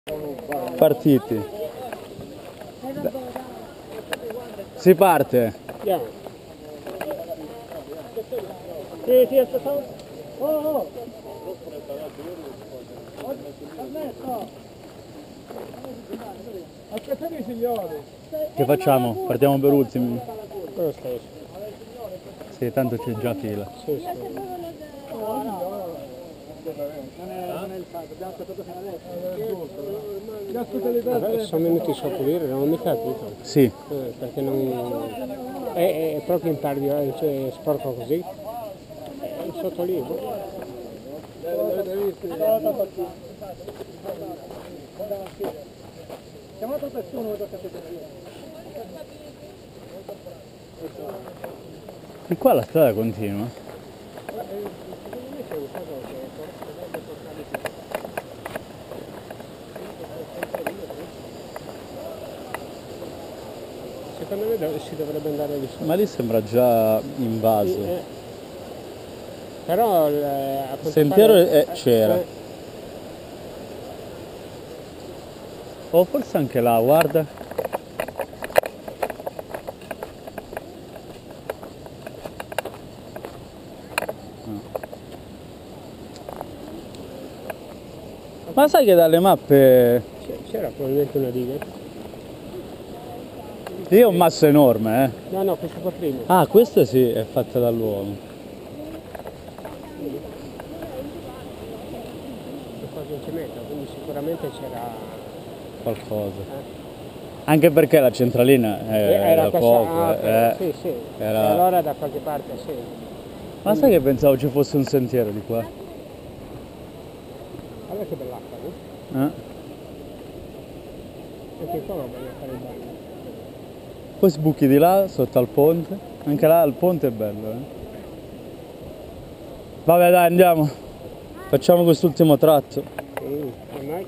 Partiti. Si parte. Andiamo. Sì, sì, aspetta. Oh. Aspettate signori. Che facciamo? Partiamo per ultimi? Quello stesso. Sì, tanto c'è già fila. Sì, sì. Non è il fatto, abbiamo aspettato fino adesso. Sono venuti a pulire, non ho mica capito. Sì. Perché non... È proprio in tardi, cioè sporco così. È sotto lì. Chiamato persone da E qua la strada continua. Secondo me si dovrebbe andare di sopra. Ma lì sembra già invaso. Però il sentiero c'era. O forse anche là, guarda. Ma sai che dalle mappe... C'era probabilmente una riga. Lì è un masso enorme, eh. No, questo qua prima. Ah, questa sì, è fatta dall'uomo. È quasi un cemento, quindi sicuramente c'era... qualcosa. Anche perché la centralina era poco. Sì, sì. Era... allora da qualche parte sì. Ma sai che pensavo ci fosse un sentiero di qua? Guarda che bell'acqua, no? Anche qua va bene a fare il bagno. Poi sbuchi di là, sotto al ponte. Anche là il ponte è bello, eh. Vabbè dai, andiamo. Facciamo quest'ultimo tratto. Ormai.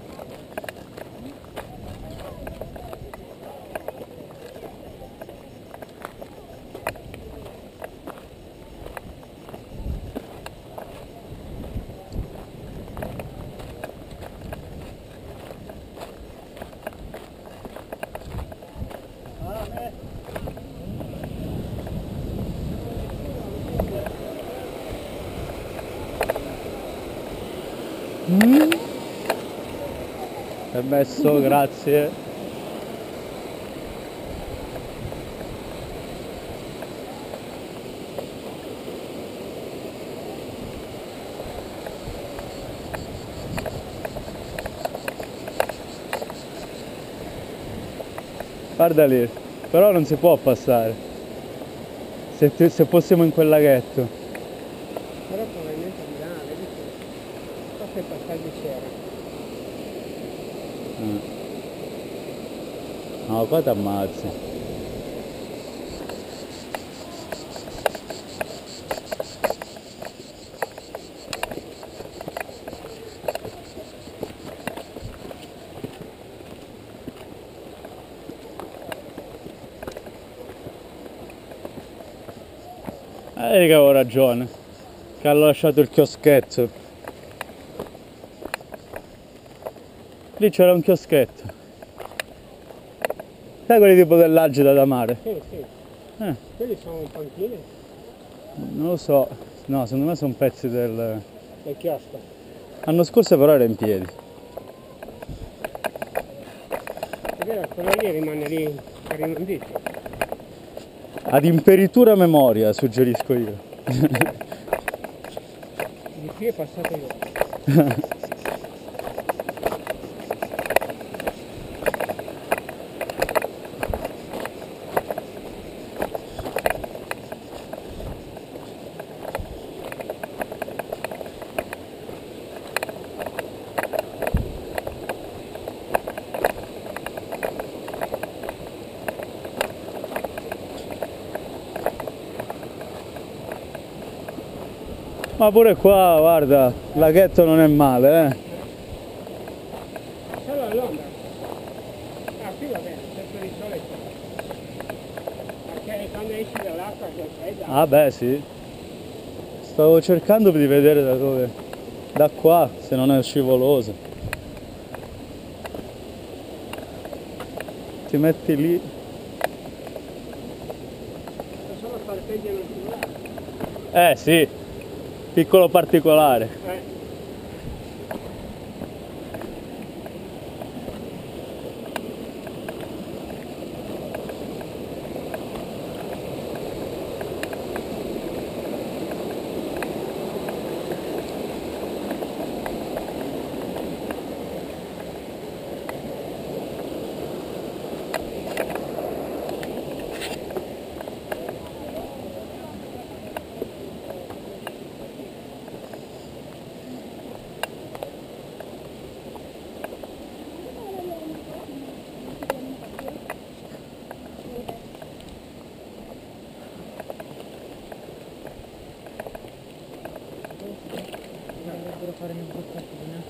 Permesso, grazie. Guarda lì, però non si può passare. Se fossimo in quel laghetto. Però probabilmente di là, vedi che forse il passaggio c'era. No, qua ti ammazzi. Che avevo ragione, che hanno lasciato il chioschetto. Lì c'era un chioschetto. Sai quelli tipo dell'Agida da mare? Sì, sì. Quelli sono panchine? Non lo so, no, secondo me sono pezzi del chiosco. L'anno scorso però era in piedi. È vero, quello lì rimane lì per immondizia. Ad imperitura memoria, suggerisco io. Di qui è passato io. Ma pure qua, guarda, il laghetto non è male, eh. Solo all'onda. Ah, qui va bene, sempre di sole. Perché quando esci dall'acqua è fredda. Ah beh, sì. Stavo cercando di vedere da dove. Da qua, se non è scivoloso. ti metti lì. Solo fare piedi nel cellulare. Sì, piccolo particolare. Dovrebbero fare una broccatina.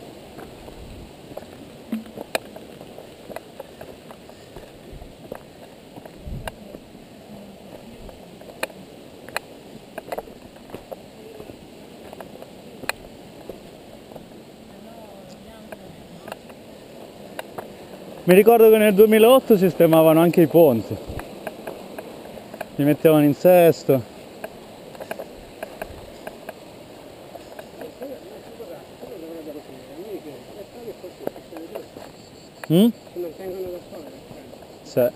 Mi ricordo che nel 2008 sistemavano anche i ponti, li mettevano in sesto. Mm? Si mantengono da sole. Sì.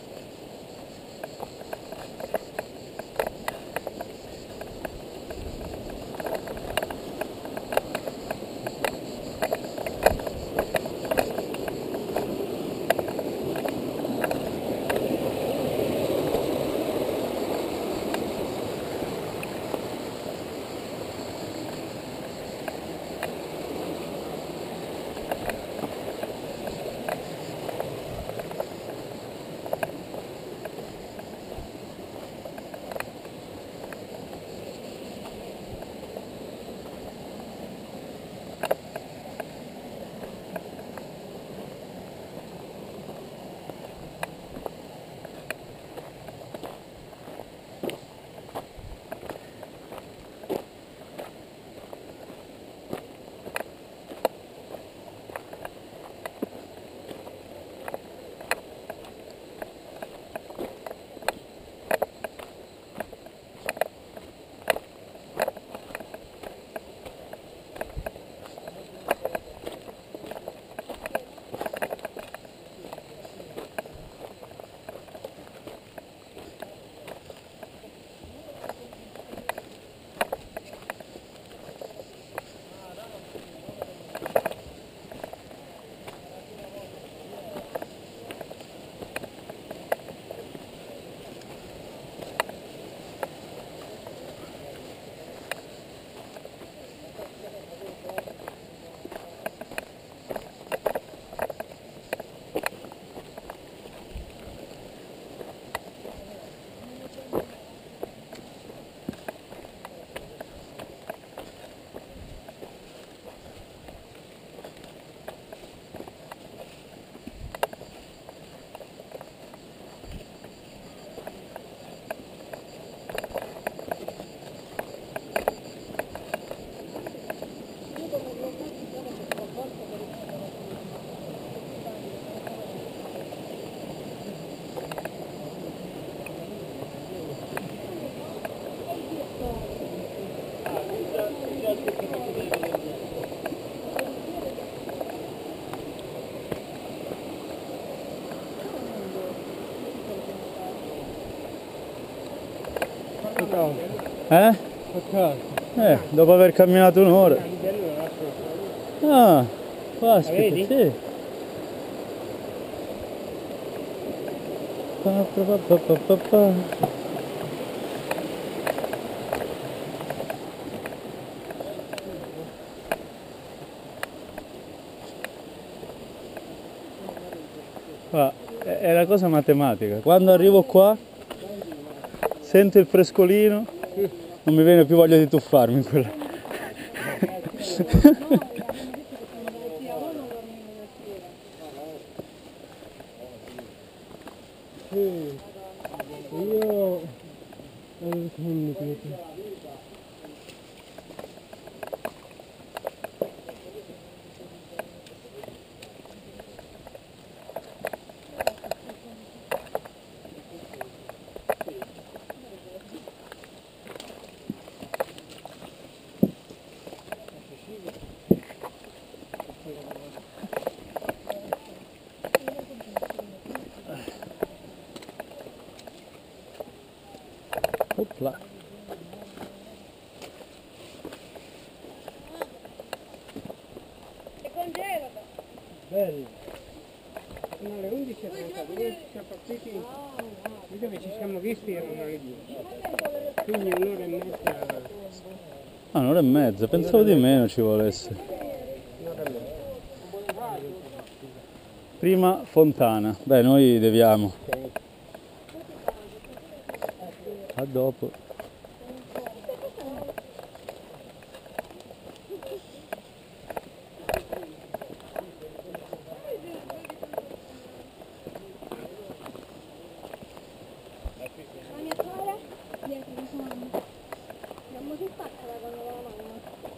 Dopo aver camminato un'ora. Ah, caspita, sì. È la cosa matematica. Quando arrivo qua, sento il frescolino, non mi viene più voglia di tuffarmi in quella. Io Bello. Sono le 11:32, siamo partiti, lì dove ci siamo visti erano le 10. Quindi un'ora e mezza. Ah, un'ora e mezza, pensavo di meno ci volesse. Un'ora e mezza. Prima Fontana. Beh, noi deviamo. Ok. A dopo. La mia sorella dietro la sua mamma. Abbiamo che fatta la con la mamma.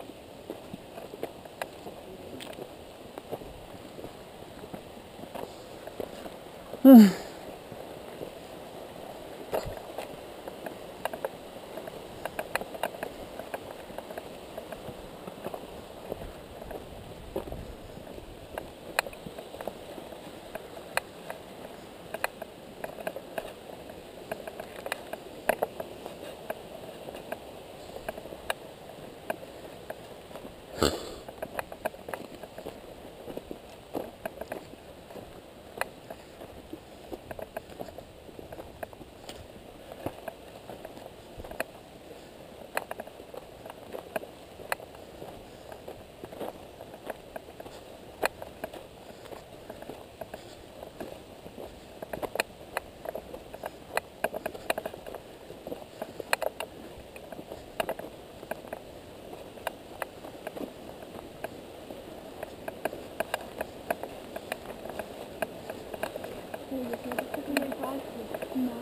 No.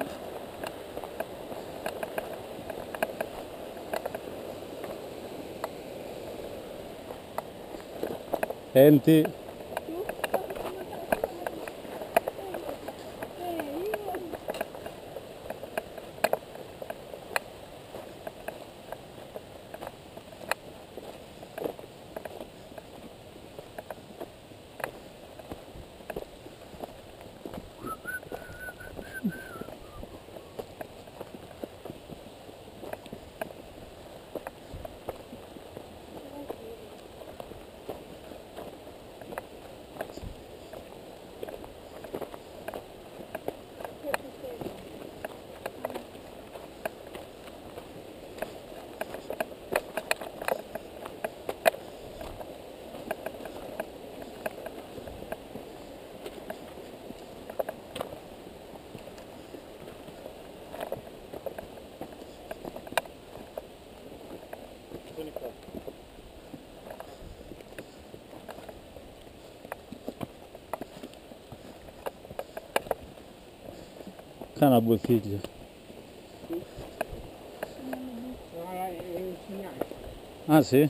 Senti, una bottiglia. No, è un segnale. Ah sì?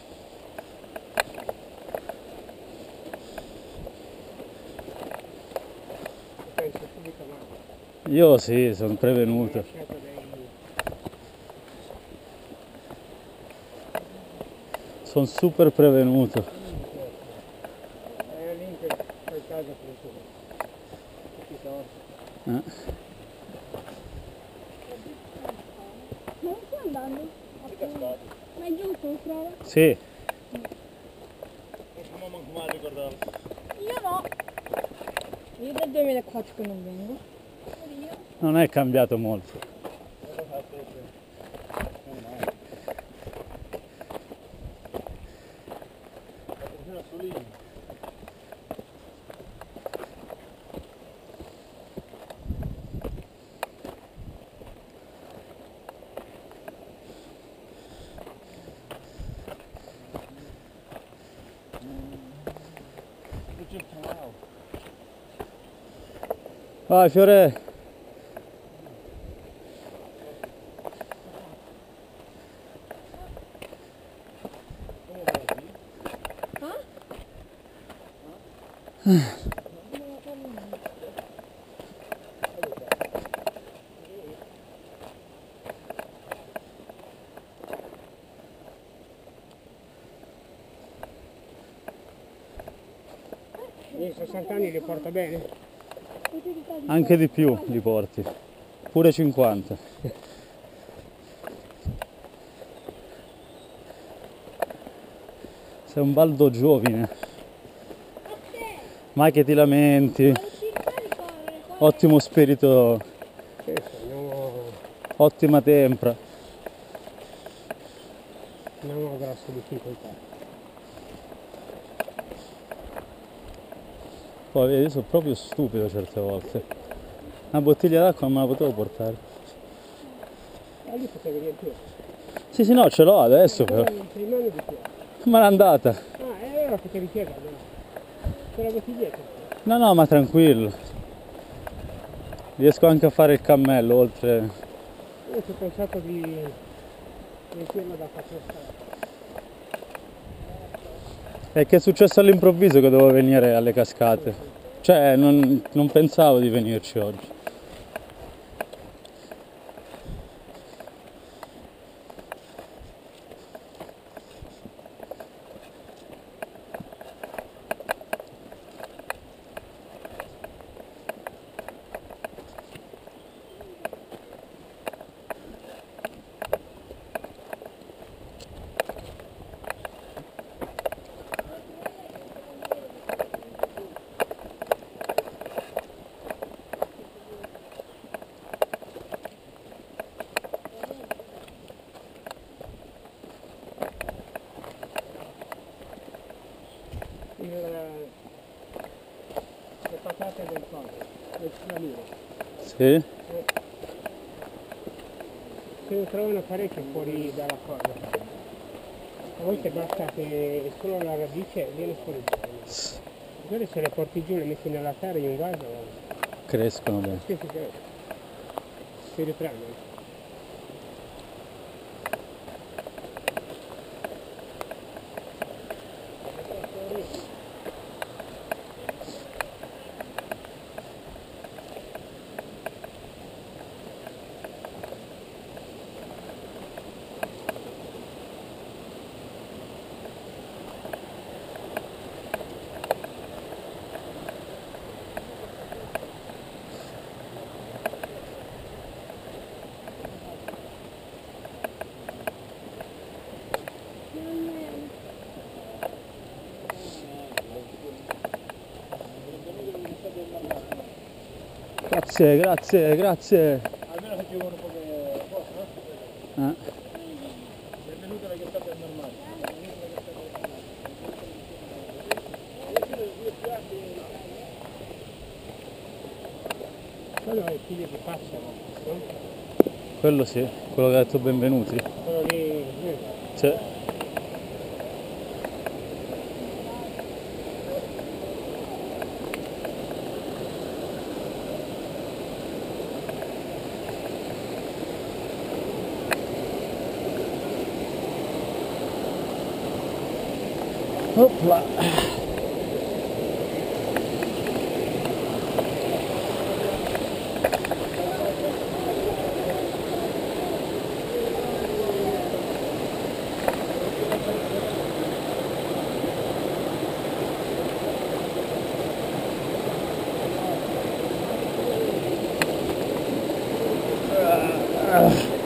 Penso subito là. Io sì, sono prevenuto. Lasciato dei... Sono super prevenuto. lì in quel caso preso tutti i torti. Ma non sto andando? Ma è giusto, strada? Sì. Io no. Io dal 2004 che non vengo. Non è cambiato molto. Vai Fiore. I 60 anni li porta bene. Anche di più li porti. Pure 50. Sei un baldo giovine. mai che ti lamenti, Vuole cercare di correre, qua ottimo spirito, ottima tempra. non ho grosse difficoltà. Poi vedi, io sono proprio stupido certe volte. Una bottiglia d'acqua non me la potevo portare. Lì potevi riempire. Sì, sì, no, ce l'ho adesso però. Sei in mano di più. Ma l'è andata. Ah, e allora potevi chiedere, no? C'è la bottiglietta. No, no, ma tranquillo. Riesco anche a fare il cammello, oltre... Io ci ho pensato di riempirla da 4 strade. È che è successo all'improvviso che dovevo venire alle cascate. Cioè, non pensavo di venirci oggi. Le patate del cilamino. Sì? Se ne trovano parecchie fuori dalla corda. A volte basta che solo la radice viene fuori. Magari se le porti giù, le metti nella terra in un vaso, Crescono bene. si riprendono. Grazie, grazie, grazie. Almeno se più uno poche posto, no? Benvenuto alla chiamata del normale. Quello è il figlio di passero, no? Quello sì, quello che ha detto benvenuti. Quello lì, Sì. Opla. Ah.